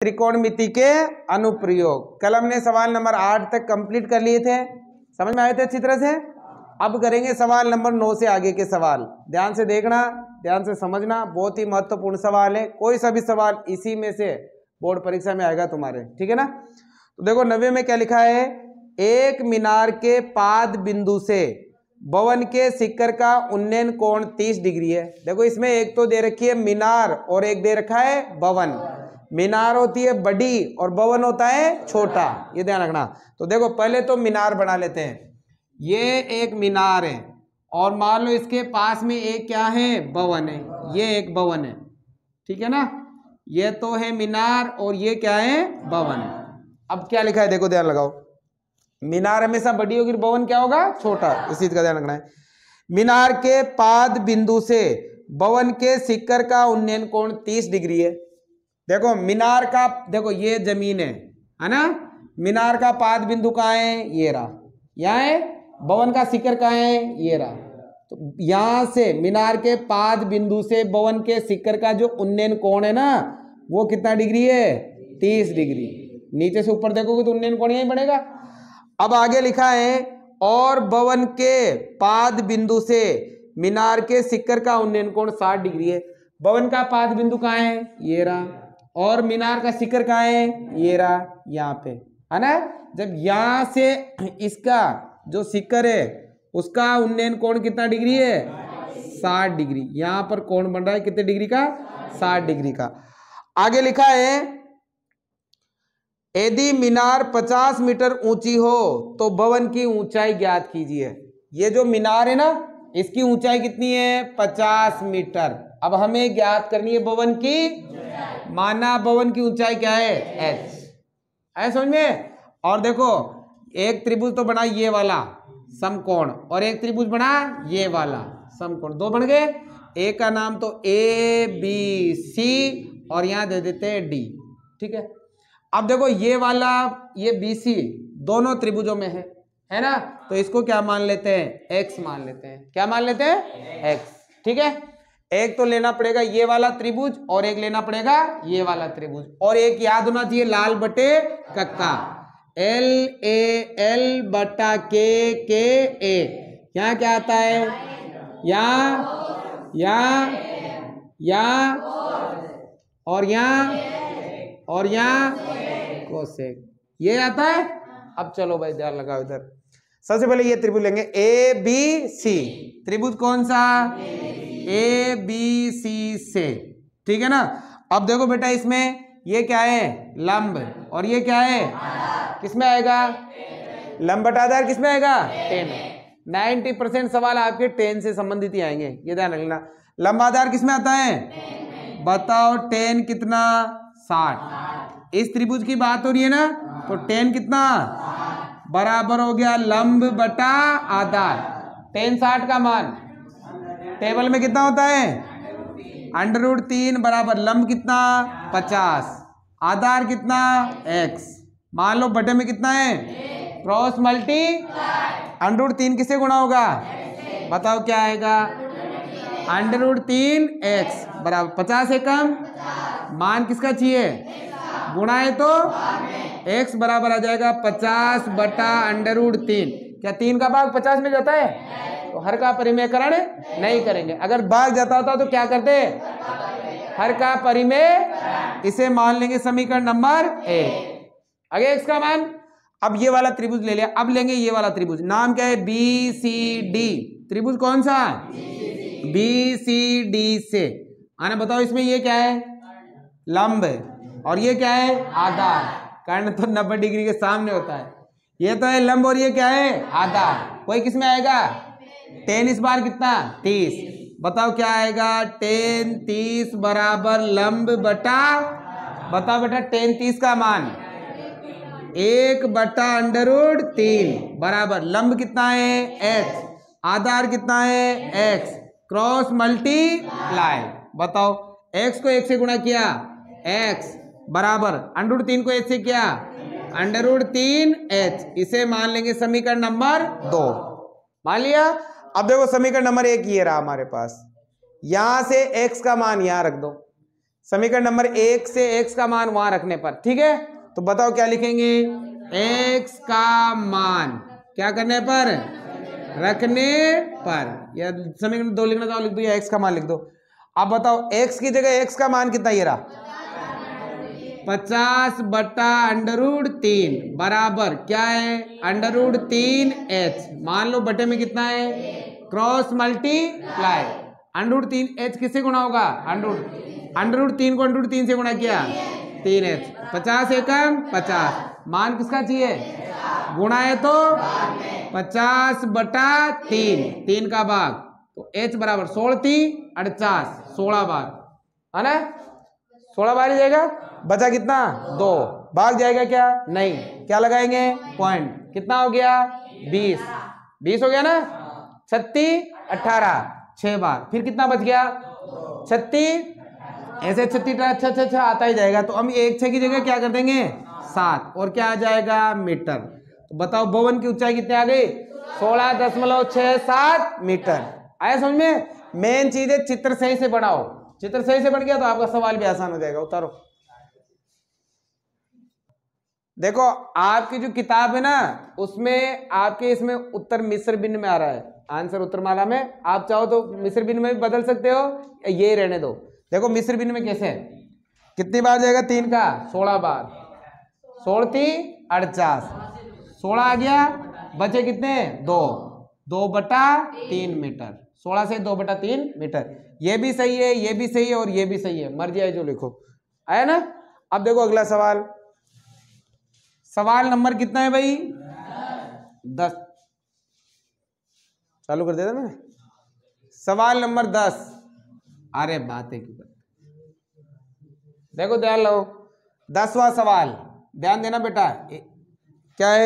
त्रिकोणमिति के अनुप्रयोग। कल हमने सवाल नंबर 8 तक कंप्लीट कर लिए थे, समझ में आए थे अच्छी तरह से। अब करेंगे सवाल नंबर 9 से आगे के सवाल। ध्यान से देखना, ध्यान से समझना, बहुत ही महत्वपूर्ण सवाल है। कोई सा भी सवाल इसी में से बोर्ड परीक्षा में आएगा तुम्हारे, ठीक है ना। तो देखो 90 में क्या लिखा है, एक मीनार के पाद बिंदु से भवन के शिखर का उन्नयन कोण 30 डिग्री है। देखो इसमें एक तो दे रखी है मीनार और एक दे रखा है भवन। मीनार होती है बड़ी और भवन होता है छोटा, ये ध्यान रखना। तो देखो पहले तो मीनार बना लेते हैं। ये एक मीनार है और मान लो इसके पास में एक क्या है, भवन है। ये एक भवन है, ठीक है ना। ये तो है मीनार और ये क्या है, भवन। अब क्या लिखा है देखो, ध्यान लगाओ। मीनार हमेशा बड़ी होगी, भवन क्या होगा, छोटा। इस चीज का ध्यान रखना है। मीनार के पाद बिंदु से भवन के शिखर का उन्नयन कोण 30 डिग्री है। देखो मीनार का, देखो ये जमीन है ना। मीनार का पाद बिंदु कहाँ है, ये रहा, यहाँ है। भवन का शिखर कहाँ है, ये रहा। तो यहां से मीनार के पाद बिंदु से भवन के शिखर का जो उन्नयन कोण है ना, वो कितना डिग्री है, 30 डिग्री। नीचे से ऊपर देखोगे तो उन्नयन कोण यही बनेगा। अब आगे लिखा है, और भवन के पाद बिंदु से मीनार के शिखर का उन्नयन कोण 60 डिग्री है। भवन का पाद बिंदु कहाँ है, ये रहा, और मीनार का शिखर कहाँ है, ये रहा, यहाँ पे है ना। जब यहां से इसका जो शिखर है उसका उन्नयन कोण कितना डिग्री है, 60 डिग्री। यहां पर कोण बन रहा है कितने डिग्री का, 60 डिग्री का। आगे लिखा है, यदि मीनार 50 मीटर ऊंची हो तो भवन की ऊंचाई ज्ञात कीजिए। ये जो मीनार है ना, इसकी ऊंचाई कितनी है, 50 मीटर। अब हमें ज्ञात करनी है भवन की, माना भवन की ऊंचाई क्या है, h है, समझ में। और देखो एक त्रिभुज तो बना ये वाला समकोण, और एक त्रिभुज बना ये वाला समकोण, दो बन गए। एक का नाम तो ABC और यहां दे देते हैं D, ठीक है। अब देखो ये वाला, ये BC दोनों त्रिभुजों में है ना। तो इसको क्या मान लेते हैं, x मान लेते हैं। क्या मान लेते हैं, x, ठीक है। एक तो लेना पड़ेगा ये वाला त्रिभुज और एक लेना पड़ेगा ये वाला त्रिभुज, और एक याद होना चाहिए लाल बटे कक्का, LAL बटा KA। यहाँ क्या आता है, यहाँ और यहाँ कोसेक, ये आता है। अब चलो भाई ध्यान लगाओ इधर। सबसे पहले ये त्रिभुज लेंगे ABC। त्रिभुज कौन सा, ABC से, ठीक है ना। अब देखो बेटा इसमें ये क्या है, लंब, और ये क्या है, किसमें आएगा, लंब बटा आधार किसमें आएगा, 10। 90% सवाल आपके 10 से संबंधित ही आएंगे, ये ध्यान रखना। लंब आधार किसमें आता है, बताओ 10 कितना, 60। इस त्रिभुज की बात हो रही है ना, तो 10 कितना बराबर हो गया लंब बटा आधार। 10 60 का मान टेबल में कितना होता है, √3 बराबर लंब कितना 50, आधार कितना x। मान लो बटे में कितना है, क्रॉस मल्टी √3 किससे गुणा होगा, बताओ क्या आएगा, √3x बराबर 50 से कम, मान किसका चाहिए, गुणा है तो x बराबर आ जाएगा 50 बटा √3। क्या 3 का भाग 50 में जाता है, तो हर का परिमेयकरण नहीं करेंगे। अगर भाग जाता होता तो क्या करते, हर का परिमेय, इसे मान लेंगे समीकरण नंबर 1। आगे x का मान, अब ये वाला त्रिभुज ले लिया। अब लेंगे ये वाला त्रिभुज, नाम क्या है, BCD। त्रिभुज कौन सा, BCD से आना, बताओ इसमें ये क्या है, लंब, और ये क्या है, आधार। कर्ण तो 90 डिग्री के सामने होता है, ये तो है लंब और ये क्या है, आधार। कोई किसमें आएगा, 10 इस बार कितना 30, बताओ क्या आएगा, 10 30 बराबर लंब बटा, बताओ बेटा 10 30 का मान 1 बटा √3 बराबर लंब कितना है h, आधार कितना है x, क्रॉस मल्टीप्लाई। बताओ x को 1 से गुणा किया, x बराबर √3 को 1 से किया, √3h। इसे मान लेंगे समीकरण नंबर 2, मान लिया। अब देखो समीकरण नंबर 1 ये रहा हमारे पास, यहां से x का मान यहां रख दो, समीकरण नंबर 1 से x का मान वहां रखने पर, ठीक है। तो बताओ क्या लिखेंगे, x का मान क्या करने पर, रखने पर, या समीकरण 2 लिखना चाहो लिख दो, या x का मान लिख दो। अब बताओ x की जगह x का मान कितना ये रहा 50/√3 बराबर क्या है √3h। मान लो बटे में कितना है, क्रॉस मल्टीप्लाई, √3h किससे गुणा होगा, √3 को √3 से गुणा किया 3h, 50 एकम 50, मान किसका चाहिए, गुणा है तो 50/3, 3 का भाग, तो h बराबर 16×3 = 16 बार, है ना, 16 बार ही जाएगा, बचा कितना 2, भाग जाएगा क्या, नहीं, क्या लगाएंगे पॉइंट, कितना हो गया 20 हो गया ना, 36 18 6 बार, फिर कितना बच गया 36, ऐसे 36 अच्छा आता ही जाएगा। तो हम 1 6 की जगह क्या कर देंगे 7, और क्या आ जाएगा मीटर। तो बताओ भवन की ऊंचाई कितनी आ गई 16.67 मीटर। आया समझ में। मेन चीज है चित्र सही से बनाओ, चित्र सही से बन गया तो आपका सवाल भी आसान हो जाएगा। उतारो, देखो आपकी जो किताब है ना उसमें आपके इसमें उत्तर मिश्र भिन्न में आ रहा है, आंसर उत्तरमाला में, आप चाहो तो मिश्र भिन्न में भी बदल सकते हो, ये रहने दो। देखो मिश्र भिन्न में कैसे है, कितनी बार जाएगा 3 का 16 बार, 16×3 = 16 आ गया, बचे कितने 2/3 मीटर, 16 से 2/3 मीटर। ये भी सही है, ये भी सही है और ये भी सही है, मर्जी है जो लिखो। आया ना। अब देखो अगला सवाल, सवाल नंबर कितना है भाई 10, चालू कर देता मैंने, सवाल नंबर 10। अरे बात है की बात, देखो ध्यान लो, 10वां सवाल, ध्यान देना बेटा, क्या है,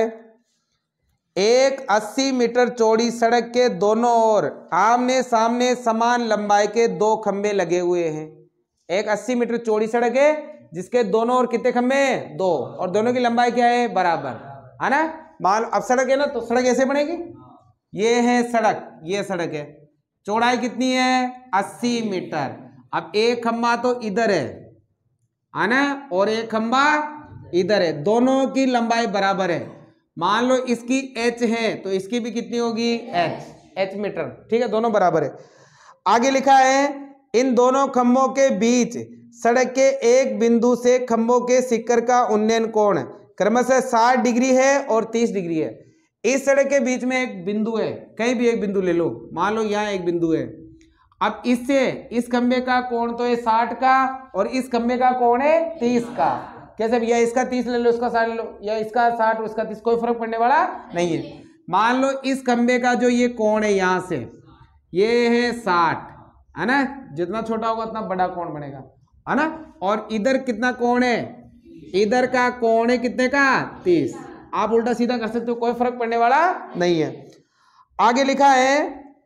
एक 80 मीटर चौड़ी सड़क के दोनों ओर आमने सामने समान लंबाई के 2 खंबे लगे हुए हैं। एक 80 मीटर चौड़ी सड़क है जिसके दोनों ओर कितने खंबे हैं 2, और दोनों की लंबाई क्या है बराबर, है ना। मान अब सड़क है ना, तो सड़क ऐसे बनेगी, ये है सड़क, ये सड़क है, चौड़ाई कितनी है 80 मीटर। अब एक खंबा तो इधर है ना, और एक खंबा इधर है, दोनों की लंबाई बराबर है। मान लो इसकी h है तो इसकी भी कितनी होगी h मीटर, ठीक है, दोनों बराबर है। आगे लिखा है इन दोनों खंभों के बीच सड़क के एक बिंदु से खंभों के शिखर का उन्नयन कोण क्रमशः 60 डिग्री है और 30 डिग्री है। इस सड़क के बीच में एक बिंदु है, कहीं भी एक बिंदु ले लो, मान लो यहाँ एक बिंदु है। अब इससे इस खंभे का कोण तो है 60 का और इस खंभे का कोण है 30 का। कैसे भैया, इसका 30 ले लो, इसका 60 ले लो, या इसका 60 और इसका 30, कोई फर्क पड़ने वाला नहीं है। मान लो इस खंभे का जो ये कोण है यहां से ये है 60, है ना, जितना छोटा होगा उतना बड़ा कोण बनेगा, है ना। और इधर कितना कोण है, इधर का कोण है कितने का 30। आप उल्टा सीधा कर सकते हो, कोई फर्क पड़ने वाला नहीं है। आगे लिखा है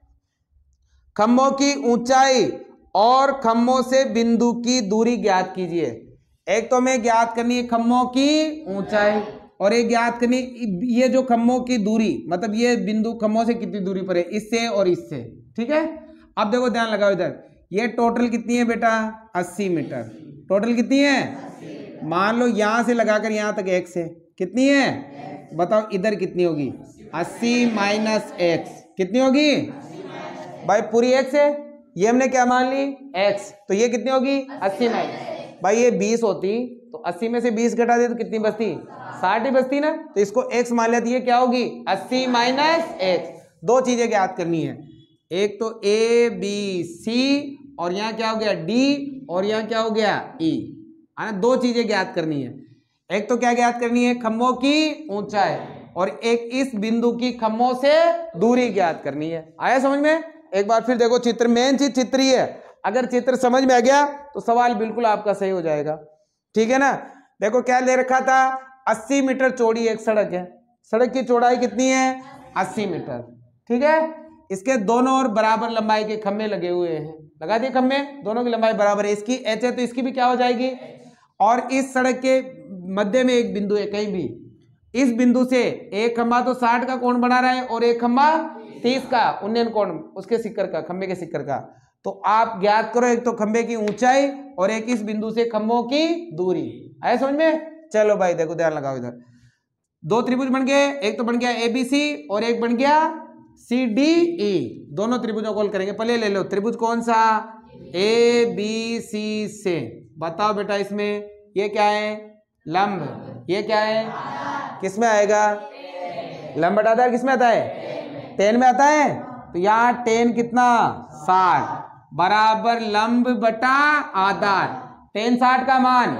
खंभों की ऊंचाई और खंभों से बिंदु की दूरी ज्ञात कीजिए। एक तो हमें ज्ञात करनी है खंभों की ऊंचाई, और एक ज्ञात करनी ये जो खंभों की दूरी, मतलब ये बिंदु खंभों से कितनी दूरी पर है, इससे और इससे, ठीक है। अब देखो ध्यान लगाओ, इधर ये टोटल कितनी है बेटा 80 मीटर, टोटल कितनी है, मान लो यहां से लगाकर यहां तक x है, कितनी है बताओ, इधर कितनी होगी 80 माइनस x, कितनी होगी भाई, पूरी x है, ये हमने क्या मान ली x, तो ये कितनी होगी 80 माइनस, भाई ये 20 होती तो 80 में से 20 घटा दे तो कितनी बचती 60 ही बचती ना, तो इसको x मान लिया, ये क्या होगी 80 माइनस x। दो चीजें ज्ञात करनी है, एक तो a b c और यहाँ क्या हो गया d और यहाँ क्या हो गया e, है ना, दो चीजें ज्ञात करनी है। एक तो क्या ज्ञात करनी है खंभों की ऊंचाई, और एक इस बिंदु की खंभों से दूरी ज्ञात करनी है। आया समझ में। एक बार फिर देखो चित्र, मेन चीज चित्र ही है, अगर चित्र समझ में आ गया तो सवाल बिल्कुल आपका सही हो जाएगा, ठीक है ना। देखो क्या ले रखा था 80 मीटर चौड़ी एक सड़क है, सड़क की चौड़ाई कितनी है 80 मीटर, ठीक है। इसके दोनों ओर बराबर लंबाई के खंभे लगे हुए हैं, लगा दिए खंभे, दोनों की लंबाई बराबर है, इसकी h है तो इसकी भी क्या हो जाएगी, और इस सड़क के मध्य में एक बिंदु है, कहीं भी इस बिंदु से एक खंभा तो 60 का कोण बना रहा है और एक खंभा 30 का उन्नयन कोण उसके शिखर का, खंभे के शिखर का, तो आप ज्ञात करो एक तो खंबे की ऊंचाई और एक इस बिंदु से खंभों की दूरी। आया समझ में? चलो भाई देखो ध्यान लगाओ, इधर दो त्रिभुज बन गए, एक तो बन गया एबीसी और एक बन गया सीडीई। दोनों त्रिभुजों को हल करेंगे। पहले ले लो त्रिभुज कौन सा, ए बी सी से। बताओ बेटा इसमें ये क्या है, लंब, ये क्या है, किस में आएगा, लंब बटा आधार किस में आता है, टेन में आता है। तो यहाँ टेन कितना 60 बराबर लंब बटा आधार, टेन 60 का मान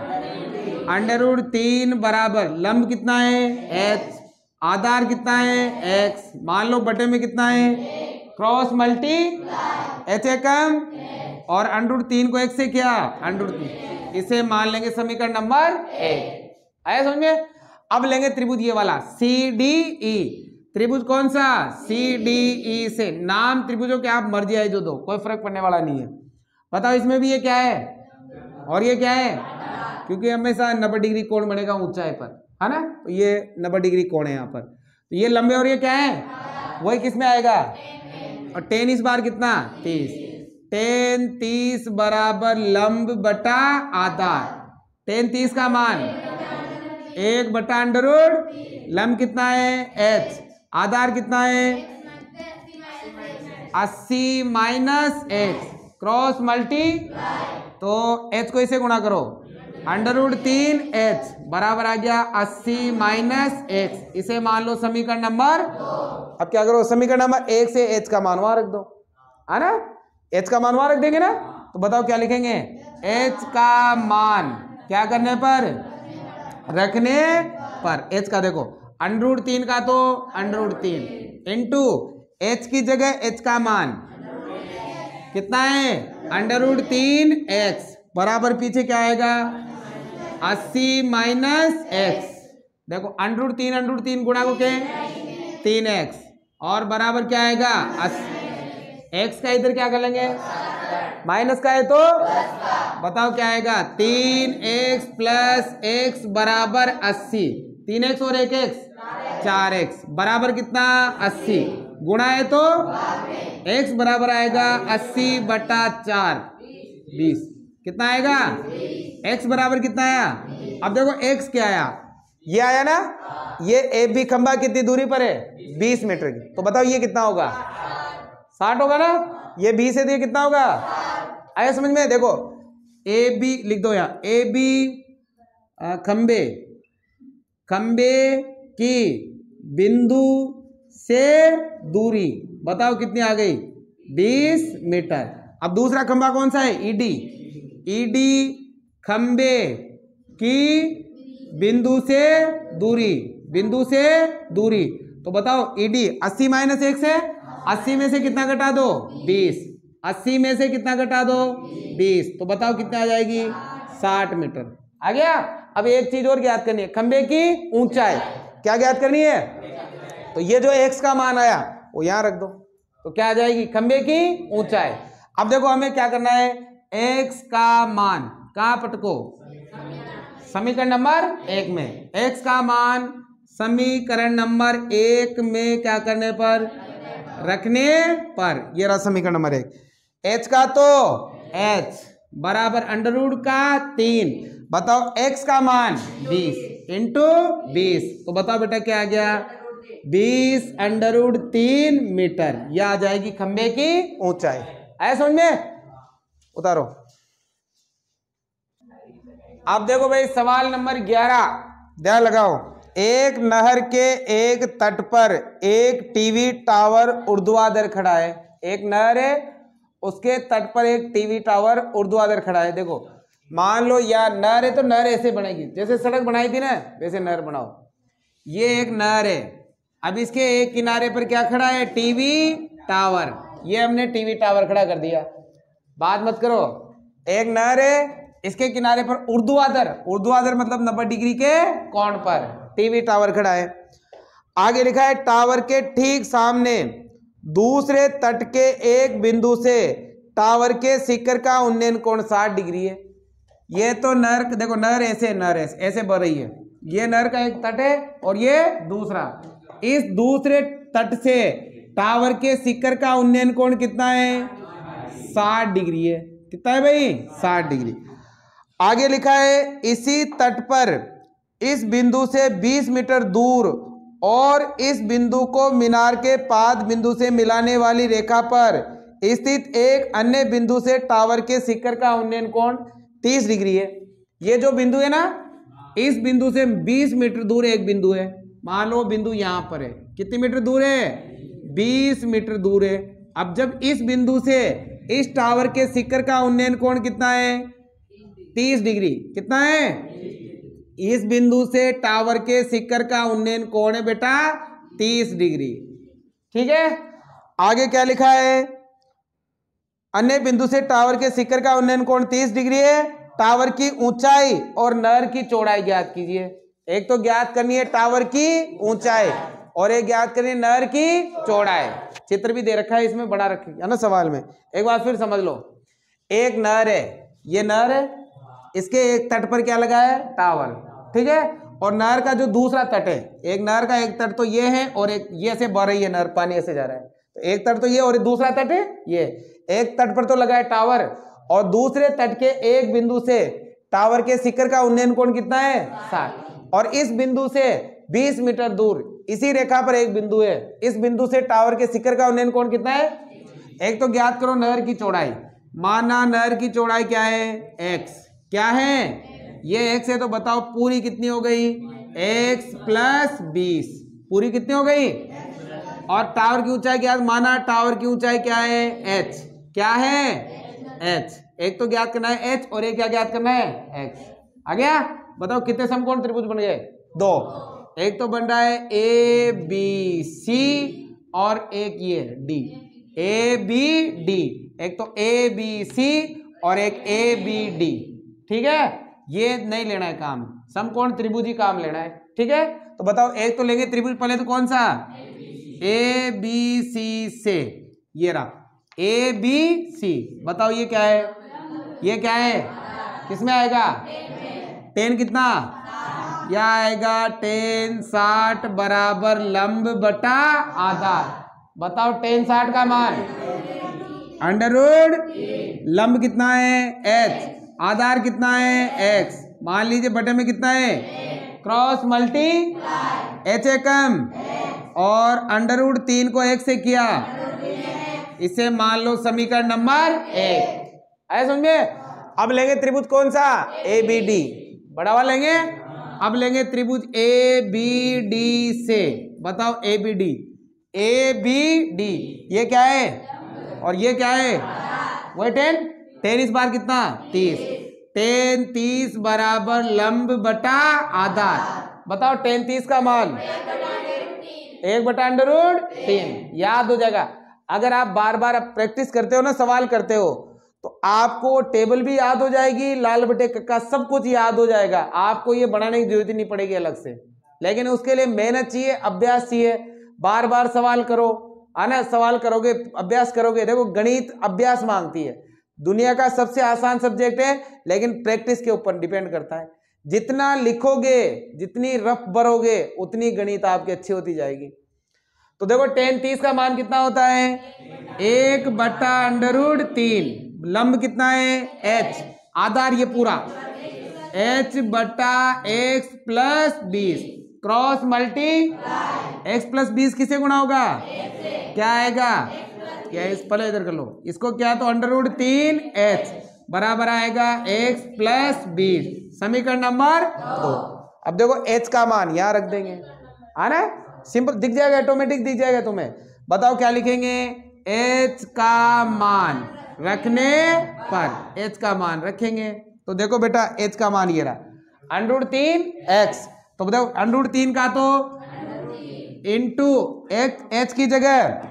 √3 बराबर लंब कितना है h, आधार कितना है x, मान लो बटे में कितना है, क्रॉस मल्टी h है कम और √3 को x से क्या √3, इसे मान लेंगे समीकरण नंबर 1। आया समझ में? अब लेंगे त्रिभुज ये वाला CDE। त्रिभुज कौन सा, CDE से। नाम त्रिभुजों के आप मर्जी आए जो दो, कोई फर्क पड़ने वाला नहीं है। बताओ इसमें भी ये क्या है और ये क्या है, क्योंकि हमेशा 90 डिग्री कोण बनेगा ऊंचाई पर, है ना। तो ये 90 डिग्री कोण है यहाँ पर। तो ये लंबे और ये क्या है, वही किस में आएगा, और टेन इस बार कितना 30, टेन 30 बराबर लंब बटा आधार, टेन 30 का मान 1 बटा √, लंब कितना है h, आधार कितना है 80 माइनस x, क्रॉस मल्टी, तो h को इसे गुणा करो √3 h बराबर आ गया 80 माइनस x, इसे मान लो समीकरण नंबर। अब क्या करो, समीकरण नंबर 1 से h का मान वहां रख दो, है ना। h का मान वहां रख देंगे ना, तो बताओ क्या लिखेंगे, h का मान क्या करने पर, रखने पर। h का देखो √3 का तो √3 इंटू h की जगह h का मान कितना है √3 x बराबर पीछे क्या आएगा 80 माइनस x। देखो √3 गुणा को क्या 3x और बराबर क्या आएगा 80, x का इधर क्या कर लेंगे माइनस का है तो बताओ क्या आएगा 3x प्लस x बराबर 80, 3x और 1x 4x बराबर कितना 80, गुणा है तो x बराबर आएगा 80 बटा 4 20, कितना आएगा x बराबर कितना आया। अब देखो x क्या आया, ये आया ना, ये ए बी खंबा कितनी दूरी पर है 20 मीटर की, तो बताओ ये कितना होगा 60 होगा ना, ये बी से दिए कितना होगा, आया समझ में। देखो ए बी लिख दो यहाँ, ए बी खंबे की बिंदु से दूरी बताओ कितनी आ गई 20 मीटर। अब दूसरा खंबा कौन सा है ईडी, ईडी खंबे की बिंदु से दूरी, तो बताओ ईडी 80 माइनस 1 से 80 में से कितना घटा दो 20, 80 में से कितना घटा दो 20, तो बताओ कितना आ जाएगी 60 मीटर। आ गया। अब एक चीज और ज्ञात करनी है, खंबे की ऊंचाई क्या ज्ञात करनी है, तो ये जो x का मान आया वो यहां रख दो, तो क्या आ जाएगी खंबे की ऊंचाई। अब देखो हमें क्या करना है, x का मान कहां पटको समीकरण नंबर 1 में, x का मान समीकरण नंबर 1 में क्या करने पर, रखने पर। ये रहा समीकरण नंबर 1, h का तो h बराबर √3, बताओ x का मान 20 इंटू 20, तो बताओ बेटा क्या आ गया 20 √3 मीटर, यह आ जाएगी खंबे की ऊंचाई। आया समझ में, उतारो। अब देखो भाई सवाल नंबर 11, ध्यान लगाओ। एक नहर के एक तट पर एक टीवी टावर ऊर्ध्वाधर खड़ा है। एक नहर है, उसके तट पर एक टीवी टावर ऊर्ध्वाधर खड़ा है। देखो मान लो यार नहर है तो नहर ऐसे बनेगी, जैसे सड़क बनाई थी ना वैसे नहर बनाओ। ये एक नहर है, अब इसके एक किनारे पर क्या खड़ा है टीवी टावर, ये हमने टीवी टावर खड़ा कर दिया। बात मत करो, एक नहर है, इसके किनारे पर ऊर्ध्वाधर मतलब 90 डिग्री के कोण पर टीवी टावर खड़ा है। आगे लिखा है टावर के ठीक सामने दूसरे तट के एक बिंदु से टावर के शिखर का उन्नयन कोण 60 डिग्री है। ये तो नहर, देखो नहर ऐसे बह रही है, ये नहर का एक तट है और ये दूसरा, इस दूसरे तट से टावर के शिखर का उन्नयन कोण कितना है 60 डिग्री है। कितना है भाई? 60 डिग्री। आगे लिखा है इसी तट पर इस बिंदु से 20 मीटर दूर और इस बिंदु को मीनार के पाद बिंदु से मिलाने वाली रेखा पर स्थित एक अन्य बिंदु से टावर के शिखर का उन्नयन कोण 30 डिग्री है। ये जो बिंदु है ना, इस बिंदु से 20 मीटर दूर एक बिंदु है। मान लो बिंदु यहां पर है। कितने मीटर दूर है? 20 मीटर दूर है। अब जब इस बिंदु से इस टावर के शिखर का उन्नयन कोण कितना है? 30 डिग्री। कितना है? इस बिंदु से टावर के शिखर का उन्नयन कोण है बेटा 30 डिग्री। ठीक है। आगे क्या लिखा है? अन्य बिंदु से टावर के शिखर का उन्नयन कोण 30 डिग्री है। टावर की ऊंचाई और नहर की चौड़ाई ज्ञात कीजिए। एक तो ज्ञात करनी है टावर की ऊंचाई और एक ज्ञात करनी है नहर की चौड़ाई। चित्र भी दे रखा है इसमें, बना रखा है ना सवाल में। एक बार फिर समझ लो। एक नहर है, ये नहर है, इसके एक तट पर क्या लगा है? टावर। ठीक है। और नहर का जो दूसरा तट है, एक नहर का एक तट तो ये है और एक ये से बह रही है नहर, पानी ऐसे जा रहा है। तो एक तट तो ये और दूसरा तट है ये। एक तट पर तो लगा है टावर और दूसरे तट के एक बिंदु से टावर के शिखर का उन्नयन कोण कितना है? 60। और इस बिंदु से 20 मीटर दूर इसी रेखा पर एक बिंदु है। इस बिंदु से टावर के शिखर का उन्नयन कोण कितना है? एक तो ज्ञात करो नहर की चौड़ाई। माना नहर की चौड़ाई क्या है? x। क्या है? ये x है, तो बताओ पूरी कितनी हो गई? x + 20। पूरी कितनी हो गई? और टावर की ऊंचाई क्या? माना टावर की ऊंचाई क्या है? h। क्या है? h। एक तो ज्ञात करना है h और एक क्या ज्ञात करना है? x। आ गया? बताओ कितने समकोण त्रिभुज बन गए? 2। एक तो बन रहा है ABC और एक ये D। ABD। एक तो ABC और एक ABD। ठीक है। ये नहीं लेना है काम, समकोण त्रिभुज ही काम लेना है। ठीक है। तो बताओ एक तो लेंगे त्रिभुज पहले, तो कौन सा? ABC से ये रहा ABC। बताओ ये क्या है? ये क्या है? किसमें आएगा? tan कितना? यह आएगा tan 60 बराबर लंब बटा आधार। बताओ tan 60 का मान √ लंब कितना है? h। आधार कितना है? x। मान लीजिए बटे में कितना है? क्रॉस मल्टी h है कम और √3 को 1 से किया, इसे मान लो समीकरण नंबर 1। आया समझ में? अब लेंगे त्रिभुज कौन सा? ABD। बड़ा वाला लेंगे। अब लेंगे त्रिभुज ABD से। बताओ ABD। ABD ये क्या है और ये क्या है? वही tan इस बार कितना? 30। tan 30 बराबर लंब बटा आधार। बताओ tan 30 का मान 1/√3। याद हो जाएगा। अगर आप बार बार प्रैक्टिस करते हो ना, सवाल करते हो, तो आपको टेबल भी याद हो जाएगी, लाल बटे कक्का सब कुछ याद हो जाएगा। आपको ये बनाने की जरूरत ही नहीं पड़ेगी अलग से। लेकिन उसके लिए मेहनत चाहिए, अभ्यास चाहिए। बार बार सवाल करो, आना सवाल करोगे, अभ्यास करोगे। देखो गणित अभ्यास मांगती है। दुनिया का सबसे आसान सब्जेक्ट है, लेकिन प्रैक्टिस के ऊपर डिपेंड करता है। जितना लिखोगे, जितनी रफ भरोगे, उतनी गणित आपकी अच्छी होती जाएगी। तो देखो tan 30 का मान कितना होता है? 1/√3। लंब कितना है? h। आधार ये पूरा h/x + 20 क्रॉस मल्टी x + 20 किसे गुणा होगा? क्या आएगा? क्या इस पहले इधर कर लो इसको। क्या तो √3h बराबर आएगा x + 20। समीकरण नंबर 2। अब देखो h का मान यहां रख देंगे, आना सिंपल दिख जाएगा, ऑटोमेटिक दिख जाएगा तुम्हें। बताओ क्या लिखेंगे? h का मान रखने पर h का मान रखेंगे। तो देखो बेटा h का मान ये रहा √3x। तो बताओ √3 का तो इंटू h की जगह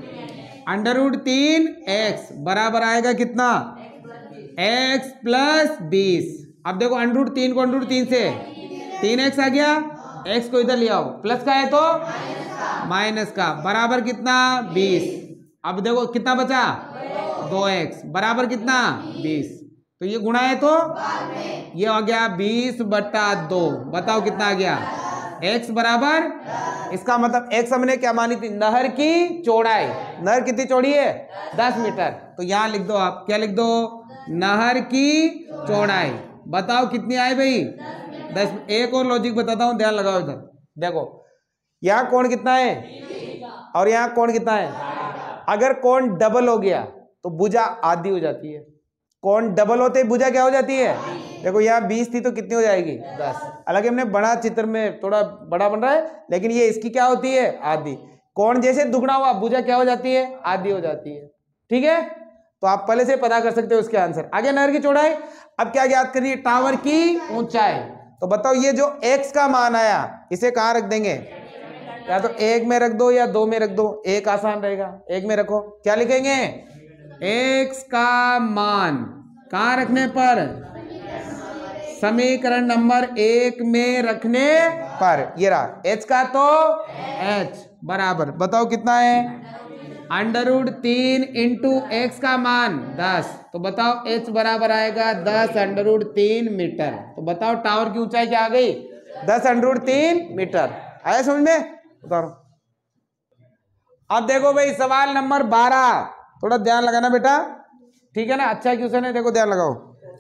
√3x बराबर आएगा कितना? x + 20। अब देखो √3 को √3 से 3x आ गया, x को इधर ले आओ, प्लस का है तो माइनस का, बराबर कितना? 20। अब देखो कितना बचा? 2x बराबर कितना? 20। तो ये गुणा है तो ये आ गया 20/2। बताओ कितना आ गया? x बराबर, इसका मतलब x हमने क्या मानी थी, नहर की चौड़ाई। नहर कितनी चौड़ी है, 10 मीटर। तो यहां लिख दो, आप क्या लिख दो, नहर की चौड़ाई। बताओ कितनी आए भाई, 10। एक और लॉजिक बताता हूं, ध्यान लगाओ इधर। देखो यहाँ कोण कितना है और यहाँ कोण कितना है। अगर कोण डबल हो गया तो भुजा आधी हो जाती है। कोण डबल होते ही भुजा क्या हो जाती है। देखो यहाँ 20 थी तो कितनी हो जाएगी, 10। हालांकि हमने बड़ा चित्र में थोड़ा बड़ा बन रहा है, लेकिन ये इसकी क्या होती है, आधी। कोण जैसे दुगना हुआ भुजा क्या हो जाती है, आधी हो जाती है। ठीक है, तो आप पहले से पता कर सकते हो इसके आंसर। आगे नहर की चौड़ाई। अब क्या ज्ञात करिए, टावर की ऊंचाई। तो बताओ ये जो x का मान आया इसे कहाँ रख देंगे, या तो 1 में रख दो या 2 में रख दो, एक आसान रहेगा। 1 में रखो, क्या लिखेंगे, x का मान कहाँ रखने पर, समीकरण नंबर 1 में रखने पर। ये रहा h का, तो h बराबर, बताओ कितना है, √3 इंटू x का मान 10। तो बताओ h बराबर आएगा 10 √3 मीटर। तो बताओ टावर की ऊंचाई क्या आ गई, 10 √3 मीटर। आया समझ में, उतारो। अब देखो भाई सवाल नंबर 12, थोड़ा ध्यान लगाना बेटा, ठीक है ना। अच्छा क्वेश्चन है, देखो ध्यान लगाओ।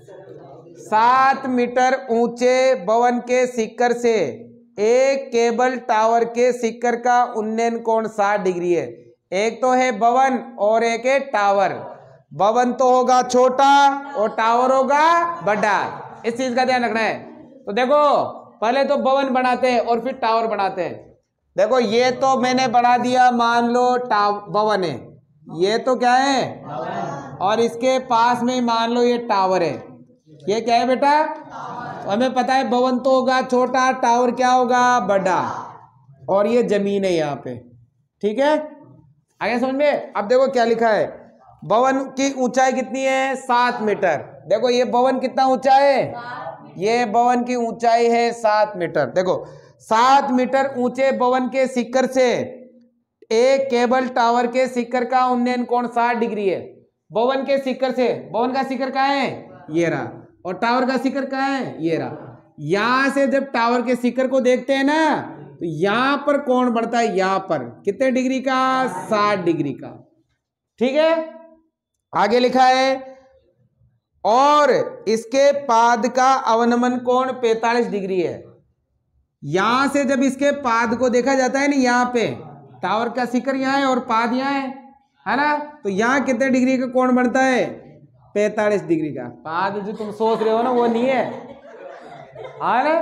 7 मीटर ऊंचे भवन के शिखर से एक केबल टावर के शिखर का उन्नयन कोण 60 डिग्री है। एक तो है भवन और एक है टावर। भवन तो होगा छोटा और टावर होगा बड़ा, इस चीज का ध्यान रखना है। तो देखो पहले तो भवन बनाते हैं और फिर टावर बनाते हैं। देखो ये तो मैंने बना दिया, मान लो भवन है, ये तो क्या है, और इसके पास में मान लो ये टावर है। ये क्या है बेटा, तो हमें पता है भवन तो होगा छोटा, टावर क्या होगा, बड़ा, और ये जमीन है यहाँ पे। ठीक है, आगे समझ में। अब देखो क्या लिखा है, भवन की ऊंचाई कितनी है, 7 मीटर। देखो ये भवन कितना ऊंचा है, ये भवन की ऊंचाई है 7 मीटर। देखो 7 मीटर ऊंचे भवन के शिखर से एक केबल टावर के शिखर का उन्नयन कोण 60 डिग्री है। भवन के शिखर से, भवन का शिखर कहाँ है, ये रहा, और टावर का शिखर कहाँ है, ये रहा। यहां से जब टावर के शिखर को देखते हैं ना, तो यहां पर कोण बढ़ता है, यहां पर कितने डिग्री का, 60 डिग्री का। ठीक है, आगे लिखा है, और इसके पाद का अवनमन कोण 45 डिग्री है। यहां से जब इसके पाद को देखा जाता है ना, यहाँ पे टावर का शिखर यहाँ है और पाद यहाँ है ना, तो यहाँ कितने डिग्री का कोण बनता है, 45 डिग्री का। पाद जो तुम सोच रहे हो ना वो नहीं है, ना,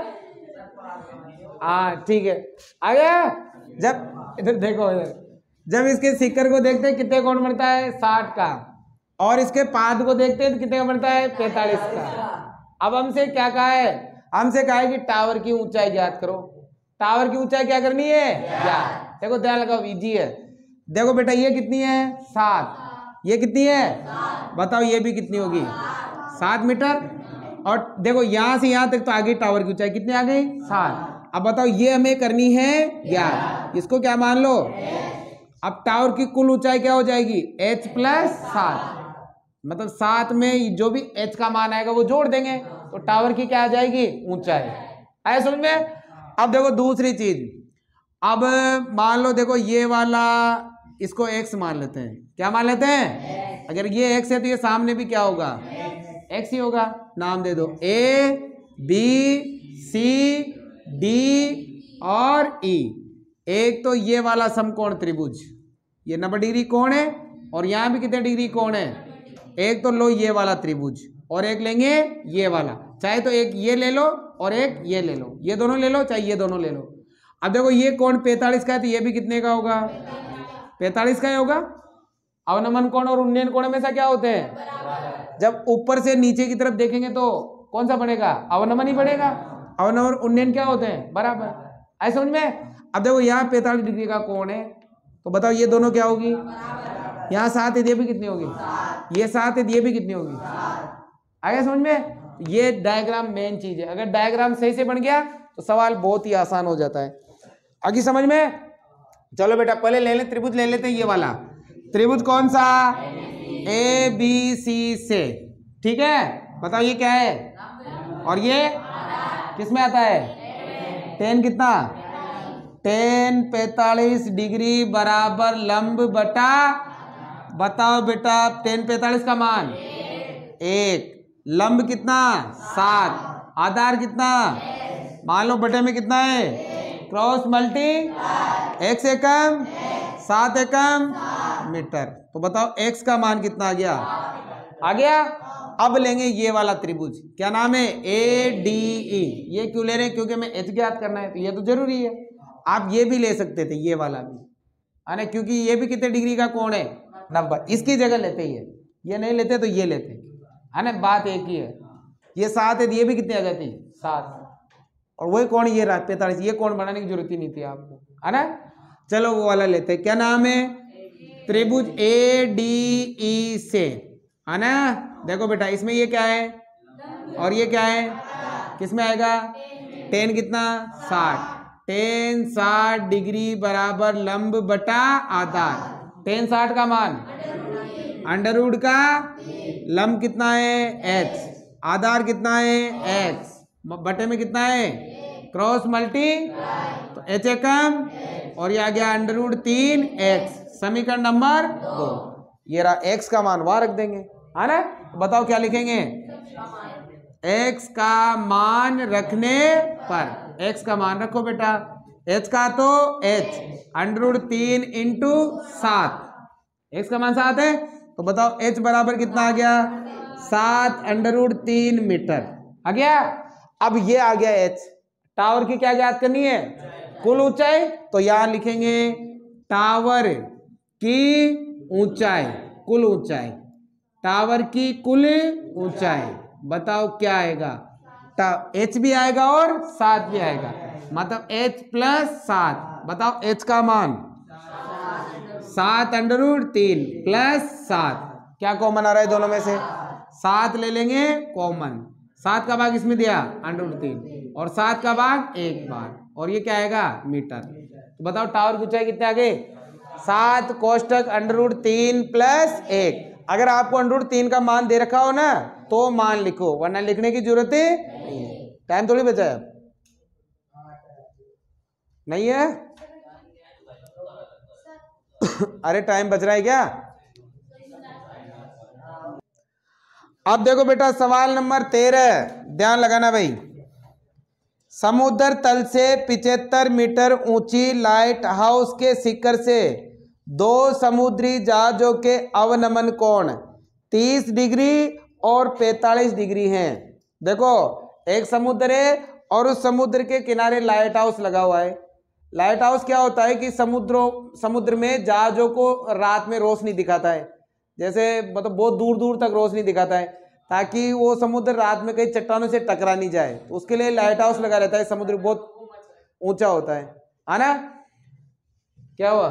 हाँ ठीक है। आगे जब इधर देखो, इधर जब इसके शिखर को देखते हैं कितने कोण बनता है, 60 का, और इसके पाद को देखते हैं तो कितने का बनता है, 45 का। अब हमसे क्या कहा है, हमसे कहा है कि टावर की ऊंचाई ज्ञात करो। टावर की ऊंचाई क्या करनी है, ज्ञात। देखो ध्यान लगाओ, इजी है। देखो बेटा ये कितनी है, 7, ये कितनी है, बताओ ये भी कितनी होगी, 7 मीटर। और देखो यहां से यहां तक तो आ गई टावर की ऊंचाई, कितनी आ गई, 7। अब बताओ ये हमें करनी है ज्ञात, इसको क्या मान लो, अब टावर की कुल ऊंचाई क्या हो जाएगी, h + 7। मतलब 7 में जो भी h का मान आएगा वो जोड़ देंगे, तो टावर की क्या आ जाएगी, ऊंचाई। आया समझ में। अब देखो दूसरी चीज, अब मान लो, देखो ये वाला इसको x मान लेते हैं, क्या मान लेते हैं, अगर ये x है तो ये सामने भी क्या होगा, x ही होगा। नाम दे दो A B C D और E। एक तो ये वाला समकोण त्रिभुज, ये 90 डिग्री कोण है, और यहाँ भी कितने डिग्री कोण है, एक तो लो ये वाला त्रिभुज, और एक लेंगे ये वाला। चाहे तो एक ये ले लो और एक ये ले लो, ये दोनों ले लो, चाहे ये दोनों ले लो। अब देखो ये कोण 45 का है, तो ये भी कितने का होगा, 45 का ही होगा। अवनमन कोण और उन्नयन कोण हमेशा क्या होते हैं, जब ऊपर से नीचे की तरफ देखेंगे तो कौन सा बढ़ेगा, अवनमन ही बढ़ेगा। अवनमन और उन्नयन क्या होते हैं, बराबर। ऐसा समझ में। अब देखो यहाँ 45 डिग्री का कोण है, तो बताओ ये दोनों क्या होगी, यहाँ 7 है, ये भी कितनी होगी, ये 7 है, ये भी कितनी होगी। आगे समझ में। ये डायग्राम मेन चीज है, अगर डायग्राम सही से बन गया तो सवाल बहुत ही आसान हो जाता है। आगे समझ में। चलो बेटा पहले ले लें त्रिभुज, ले लेते हैं ये वाला त्रिभुज, कौन सा, ABC से। ठीक है, बताओ ये क्या है, और ये किस में आता है, tan कितना, tan 45 डिग्री बराबर लंब बटा, बताओ बेटा tan 45 का मान 1, लंब कितना 7, आधार कितना, मान लो बटे में कितना है, क्रॉस मल्टी x एकम 7 एकम मीटर। तो बताओ x का मान कितना आ गया, आ गया। अब लेंगे ये वाला त्रिभुज, क्या नाम है, ADE। ये क्यों ले रहे हैं, क्योंकि हमें h ज्ञात करना है, तो ये तो जरूरी है। आप ये भी ले सकते थे, ये वाला भी, है ना, क्योंकि ये भी कितने डिग्री का कोण है, 90। इसकी जगह लेते ही है, ये नहीं लेते तो ये लेते, है ना, बात एक ही है। ये 7 है तो ये भी कितनी आ जाती, 7, और वही कोण ये रहा 45। ये कोण बनाने की जरूरत ही नहीं थी आपको, है ना। चलो वो वाला लेते हैं, क्या नाम है, त्रिभुज ADE से, है ना। देखो बेटा इसमें ये क्या है और ये क्या है, किसमें आएगा, tan कितना 60, tan 60 डिग्री बराबर लंब बटा आधार। tan 60 का मान अंडर रूट का लंब कितना है h, आधार कितना है x, बटे में कितना है क्रॉस मल्टी, तो h एकम, और ये आ गया अंडर रूट 3x, समीकरण नंबर 2। ये रहा x का मान, वहां रख देंगे, है ना। बताओ क्या लिखेंगे, x का मान रखने पर, x का मान रखो बेटा, h का तो h under root 3 into 7, x का मान 7 है, तो बताओ h बराबर कितना आ गया, 7 अंडर रूट 3 मीटर आ गया। अब ये आ गया h, टावर की क्या ज्ञात करनी है, कुल ऊंचाई। तो यहां लिखेंगे टावर की ऊंचाई, कुल ऊंचाई, टावर की कुल ऊंचाई। बताओ क्या आएगा, h भी आएगा और 7 भी आएगा, मतलब h प्लस 7। बताओ h का मान 7 अंडर रूट 3 प्लस 7, क्या कॉमन आ रहा है दोनों में से, 7 ले लेंगे कॉमन, 7 का भाग इसमें दिया अंडर रूट 3 और 7 का भाग 1 बार, और ये क्या आएगा मीटर। तो बताओ टावर की ऊंचाई कितने आगे, 7 कोष्टक अंडर रूट 3 प्लस 1। अगर आपको अंडर रूट 3 का मान दे रखा हो ना तो मान लिखो, वरना लिखने की जरूरत नहीं है। टाइम थोड़ी बचा है, नहीं है अरे टाइम बच रहा है क्या। अब देखो बेटा सवाल नंबर 13, ध्यान लगाना भाई। समुद्र तल से 75 मीटर ऊंची लाइट हाउस के शिखर से 2 समुद्री जहाजों के अवनमन कोण 30 डिग्री और 45 डिग्री हैं। देखो एक समुद्र है और उस समुद्र के किनारे लाइट हाउस लगा हुआ है। लाइट हाउस क्या होता है कि समुद्र में जहाजों को रात में रोशनी दिखाता है, जैसे मतलब बहुत दूर दूर तक रोशनी दिखाता है, ताकि वो समुद्र रात में कहीं चट्टानों से टकरा नहीं जाए, तो उसके लिए लाइट हाउस लगा रहता है। समुद्र बहुत ऊंचा होता है ना। क्या हुआ,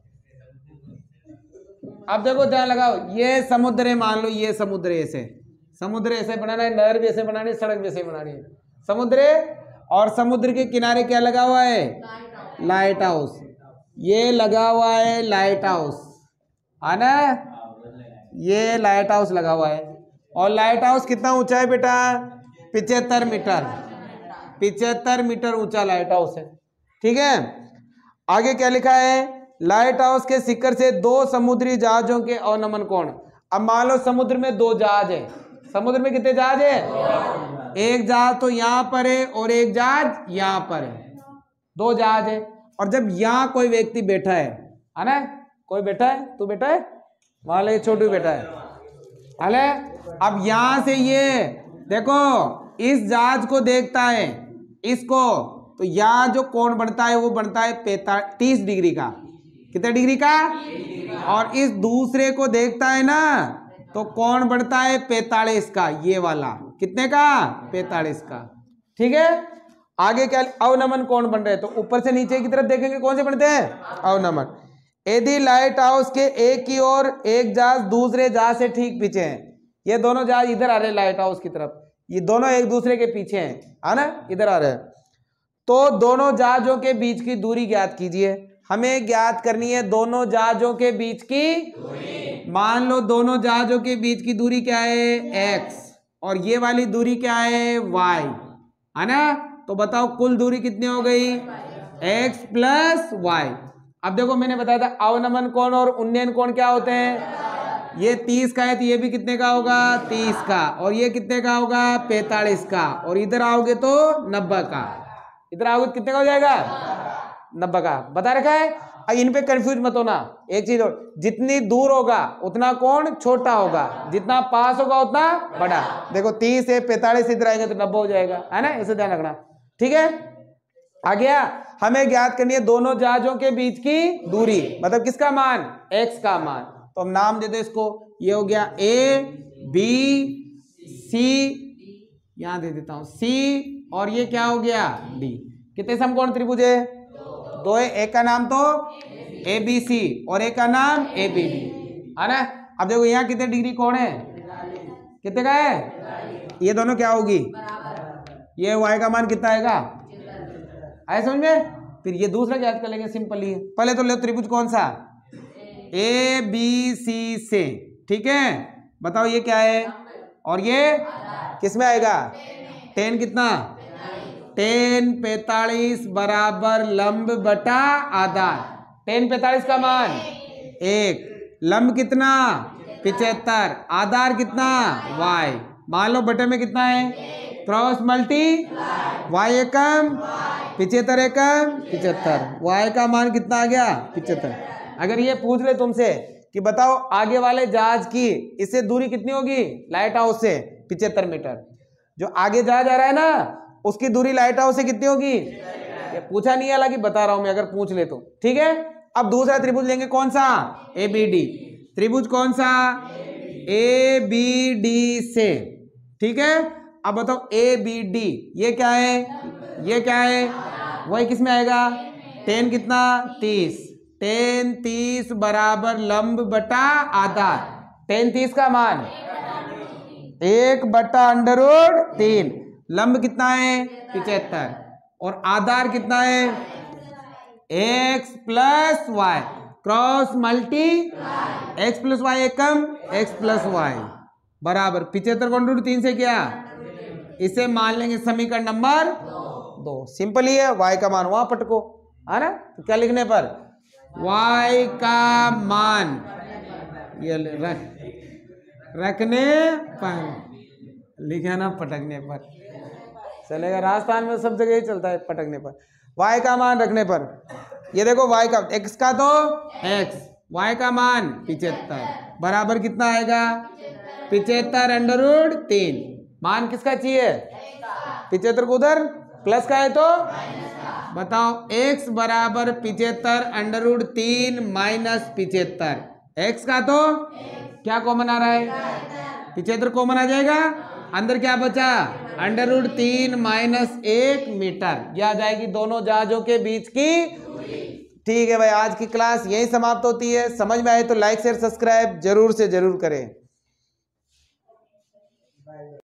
अब देखो ध्यान लगाओ, ये समुद्र है, मान लो ये समुद्र ऐसे, समुद्र ऐसे बनाना है, नहर भी ऐसे बनानी है, सड़क भी ऐसे बनानी है, समुद्र है, और समुद्र के किनारे क्या लगा हुआ है, लाइट हाउस। ये लगा हुआ है लाइट हाउस, है ना, ये लाइट हाउस लगा हुआ है। और लाइट हाउस कितना ऊंचा है बेटा, 75 मीटर, 75 मीटर ऊंचा लाइट हाउस है। ठीक है, आगे क्या लिखा है, लाइट हाउस के शिखर से 2 समुद्री जहाजों के अवनमन कोण। अब मान लो समुद्र में 2 जहाज है, समुद्र में कितने जहाज है, एक जहाज तो यहाँ पर है और एक जहाज यहाँ पर है, 2 जहाज है। और जब यहाँ कोई व्यक्ति बैठा है ना, कोई बैठा है, तू बैठा है, मान लो छोटू बैठा है ना। अब यहां से ये देखो इस जहाज को देखता है, इसको, तो यहाँ जो कोण बनता है वो बनता है 30 डिग्री का, कितने डिग्री का, और इस दूसरे को देखता है ना तो कोण बढ़ता है 45 का, ये वाला कितने का, 45 का। ठीक है, आगे क्या, अवनमन कोण बन रहे हैं, तो ऊपर से नीचे की तरफ देखेंगे कौन से बनते हैं, अवनमन। यदि लाइट हाउस के एक की ओर एक जहाज दूसरे जहाज से ठीक पीछे है, ये दोनों जहाज इधर आ रहे हैं लाइट हाउस की तरफ, ये दोनों एक दूसरे के पीछे हैं, है ना, इधर आ रहे हैं, तो दोनों जहाजों के बीच की दूरी ज्ञात कीजिए। हमें ज्ञात करनी है दोनों जहाजों के बीच की दूरी। मान लो दोनों जहाजों के बीच की दूरी क्या है, x, और ये वाली दूरी क्या है, y, है ना। तो बताओ कुल दूरी कितनी हो गई, x प्लस वाई। अब देखो मैंने बताया था अवनमन कोण और उन्नयन कोण क्या होते हैं, ये 30 का है तो ये भी कितने का होगा 30 का, और ये कितने का होगा 45 का, और इधर आओगे तो 90 का, इधर आओगे तो कितने का हो जाएगा 90 का, बता रखा है। अब इन पे कंफ्यूज मत होना। एक चीज और, जितनी दूर होगा उतना कोण छोटा होगा, जितना पास होगा उतना बड़ा। देखो 30 से 45 इधर आएंगे तो 90 हो जाएगा, है ना, इसे ध्यान रखना। ठीक है, आ गया। हमें ज्ञात करनी है दोनों जहाजों के बीच की दूरी, मतलब किसका मान, x का मान। तो हम नाम दे दो इसको, ये हो गया A B C, यहां दे देता हूं C, और ये क्या हो गया D। कितने समकोण त्रिभुज है, दो है, एक का नाम तो ABC और एक का नाम ABD, है ना। अब देखो यहाँ कितने डिग्री कोण है, कितने का है, ये दोनों क्या होगी, ये y का मान कितना आएगा, आए समझ में। फिर ये दूसरा ज्ञात कर लेंगे, सिंपल ही है। पहले तो ले त्रिभुज कौन सा, ABC से, ठीक है। बताओ ये क्या है, और ये किस में आएगा, tan कितना, tan 45 बराबर लंब बटा आधार। tan 45 का मान 1, लंब कितना 75, आधार कितना y, मान लो बटे में कितना है, क्रॉस मल्टी y एकम 75 एकम 75, y का मान कितना आ गया 75। अगर ये पूछ ले तुमसे कि बताओ आगे वाले जहाज की इससे दूरी कितनी होगी, लाइट हाउस से 75 मीटर, जो आगे जहाज आ रहा है ना उसकी दूरी लाइट हाउस से कितनी होगी, ये पूछा नहीं है, हालांकि बता रहा हूं मैं, अगर पूछ ले तो। ठीक है, अब दूसरा त्रिभुज लेंगे, कौन सा, ABD। त्रिभुज कौन सा, ABD से, ठीक है। अब बताओ ABD ये क्या है, ये क्या है, वही किस में आएगा, tan कितना 30, tan 30 बराबर लंब बटा आधार। tan 30 का मान 1 बटा √3, लंब कितना है 75, और आधार कितना है x plus y, cross multi x plus y एकम x प्लस वाई बराबर 75 को √3 से क्या, इसे मान लेंगे समीकरण नंबर 2। सिंपल ही है, y का मान वहां पटको, है ना। तो क्या लिखने पर, y का मान ये रखने पर लिखा ना, पटकने पर चलेगा, राजस्थान में सब जगह ही चलता है पटकने पर। y का मान रखने पर, ये देखो y का, x का तो x, y का मान 75 बराबर कितना आएगा 75 √3, मान किसका चाहिए 75 को उधर प्लस का है तो बताओ, x बराबर 75 √3 माइनस 75, x का तो क्या कॉमन आ रहा है 75 कॉमन आ जाएगा, अंदर क्या बचा √3 माइनस 1 मीटर, यह आ जाएगी दोनों जहाजों के बीच की। ठीक है भाई, आज की क्लास यही समाप्त होती है। समझ में आए तो लाइक शेयर सब्सक्राइब जरूर से जरूर करें।